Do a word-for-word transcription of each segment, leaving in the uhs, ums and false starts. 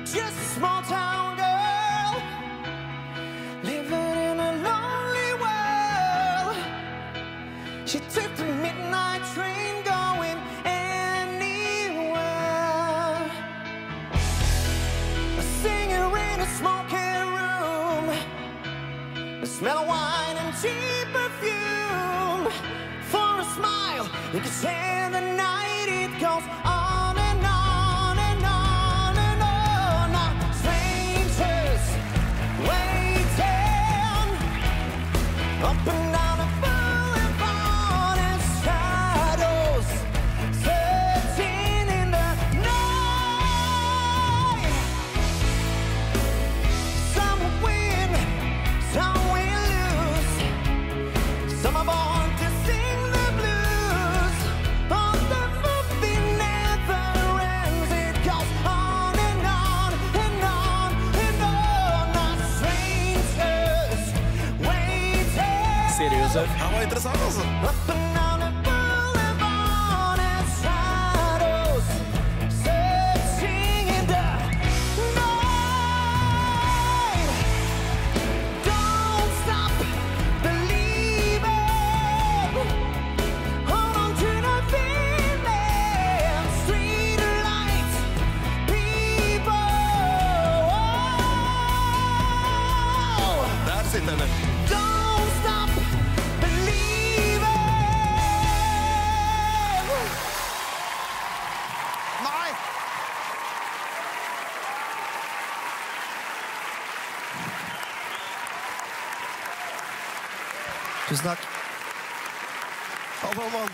just a small town girl living in a lonely world. She took the midnight train going anywhere. A singer in a smoky room, the smell of wine and cheap perfume. For a smile, you can say the night it goes on and on and on and on. Now strangers waiting up and down the boulevard and shadows searching in the night. Some will win, some will lose. Some are born to sing the blues, but the movie never ends. It goes on and on and on and on. Now strangers waiting Seriøse. Det var interessant, altså. up and down the boulevard and shadows searching in the night. Don't stop believing. Hold on to the feeling. Street lights, people. Der sitter den. Don't stop believing. Nei! Tusen takk. Hallo, mann.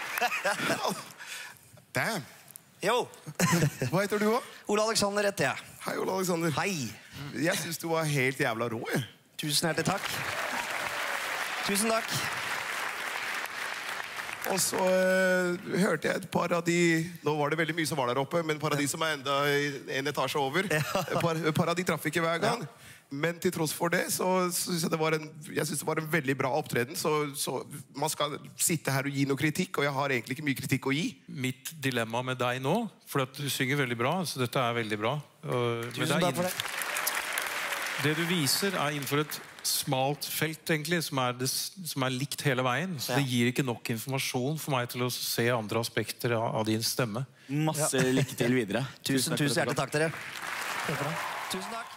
Damn. Jo, Hva heter du, da? Ole Alexander heter jeg. Hei, Ole Alexander. Hei. Jeg synes du var helt jævla rå, jeg. Tusen hjertelig takk. Tusen takk. Og så øh, hørte jeg et par av de. Nå var det veldig mye som var der oppe, men et par av de som er enda i- en etasje over. Et par, et par av de traff ikke hver gang. Men til tross for det, så synes jeg det var en, jeg synes det var en veldig bra opptreden. Så, så man skal sitte her og gi noe kritikk, og jeg har egentlig ikke mye kritikk å gi. Mitt dilemma med deg nå, for at du synger veldig bra, så dette er veldig bra. Og- men Tusen er takk for inn- det. Det du viser er innenfor et smalt felt, egentlig, som er, det, som er likt hele veien. Så Ja. det gir ikke nok informasjon for meg til å se andre aspekter av, av din stemme. Masse lykke til videre. Tusen, takk for tusen at du hjertelig kom. takk dere. Tusen takk.